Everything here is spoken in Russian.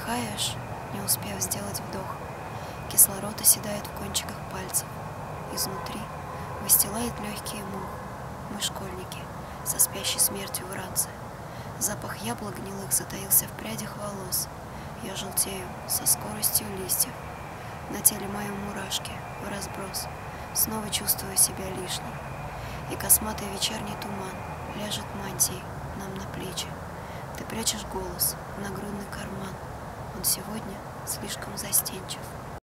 Выдыхаешь, не успев сделать вдох. Кислород оседает в кончиках пальцев. Изнутри выстилает легкий мох. Мы школьники, со спящей смертью в ранце. Запах яблок гнилых затаился в прядях волос. Я желтею со скоростью листьев. На теле моем мурашки в разброс. Снова чувствую себя лишней. И косматый вечерний туман ляжет мантией нам на плечи. Ты прячешь голос в нагрудный карман. Он сегодня слишком застенчив.